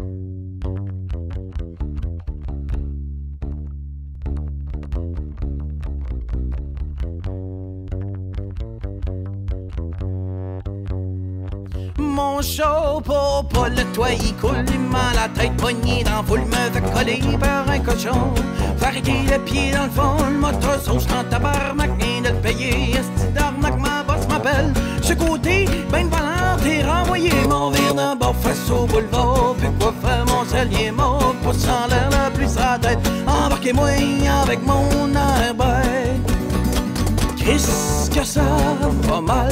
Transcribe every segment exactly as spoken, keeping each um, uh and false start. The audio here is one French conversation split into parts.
Mon chapeau, pas le toit, il coule, il m'a la tête poignée dans foule, me fait coller par un cochon. Fait arrêter le pied dans le fond, le moteur sauce en tabarnak, rien de le payer. Esti d'arnaque, ma bosse m'appelle. Ce côté, ben valeur, t'es renvoyé. Mon verre d'un bord face au boulevard, puis quoi faire, mon salier mort, pousse en l'air la pluie sur la tête. Embarquez-moi avec mon air bête. Qu'est-ce que ça va mal?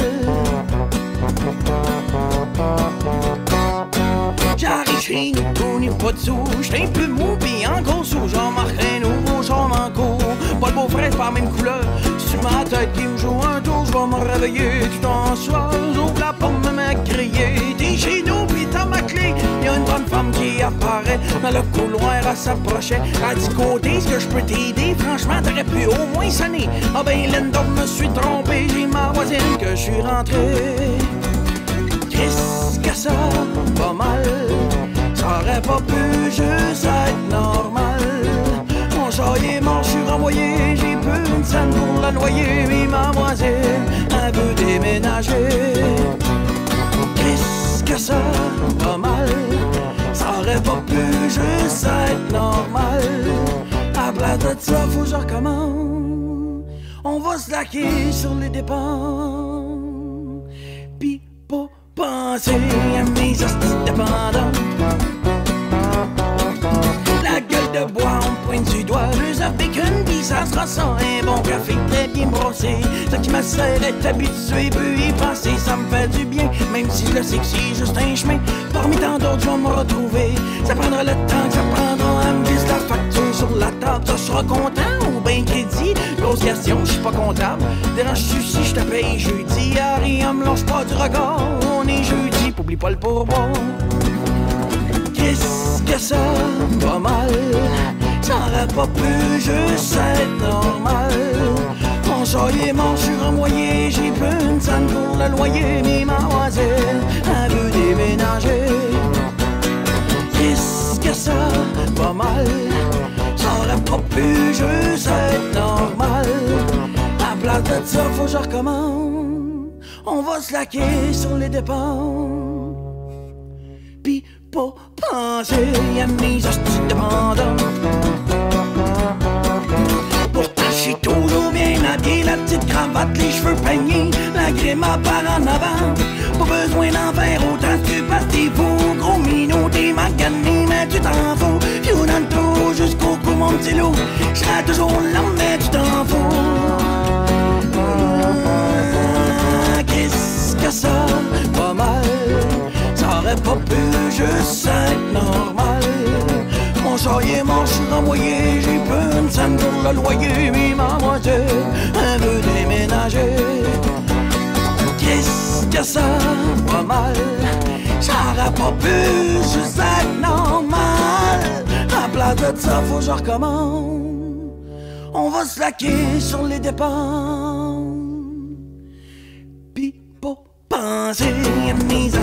J'arrive chez nous, tout n'est pas de sous. J'suis un peu mou, pis encore sous. J'en marque un nouveau, j'en manco. Pas le beau frais, pas la même couleur. C'est ma tête qui me joue un tour. J'vais me réveiller tout en soir. J'ouvre la porte, me mets à crier. T'es chez nous, pis t'as ma clé. Y'a une bonne femme qui apparaît. Dans le couloir, elle s'approchait. Elle dit côté, est-ce que je peux t'aider? Franchement, t'aurais pu au moins sonner. Ah ben, Linda, me suis trompé. J'ai ma voisine que je suis rentré. Qu'est-ce que ça va mal? Ça aurait pas pu juste être normal. Mon chat est mort, je suis renvoyé. J'ai peu une scène pour la noyer. Mais ma voisine, elle veut déménager. Qu'est-ce que ça va mal? Ça aurait pas pu juste être normal. À place de ça, faut que je recommence. On va se laquer sur les dépens. Pis pas penser à mes hosties dépendants. La gueule de bois, on pointe du doigt. Deux avec une vie, ça sera ça. Un bon café très bien brossé. Ce qui me serait habitué, peut y passer. Ça me fait du bien, même si je le sais que c'est juste un chemin. Parmi tant d'autres, je vais me retrouver. Ça prendra le temps que ça prendra à me vise la facture sur la table. Ça sera content ou ben crédit? Grosse question, je suis pas comptable. Dérange-tu si je te paye jeudi? Harry, on me lâche pas du regard. On est jeudi, oublie pas le pourboire. Qu'est-ce que ça va mal? Ça aurait pas pu juste être normal. Mon chat est mort, je suis renvoyé. J'ai plus une scène pour le loyer. Mais ma voisine, elle veut déménager. Qu'est-ce que ça va mal? Ça aurait pas pu juste être normal. À place de ça, faut que je recommence. On va se laquer sur les dépens. Pis pas penser à mes hosties dépendants. Pourtant j'suis toujours bien habillé, la petite cravate, les cheveux peignés, la grime à part en avant. Pas besoin d'en faire autant que tu passes tes fous. Gros minot, t'es magané, mais tu t'en fous. Piou dans le trou jusqu'au cou, mon petit loup. J'serai toujours là, mais tu t'en fous. Ah, qu'est-ce que ça va mal? Ça aurait pas pu juste être normal. Mon chat est mort, je suis renvoyé. J'ai peu une scène pour le loyer. Mais ma voisine, elle veut déménager. Qu'est-ce que ça va mal? Ça aurait pas pu juste être normal. À place de ça, faut que je recommence. On va se laquer sur les dépens. Pis pas penser à mes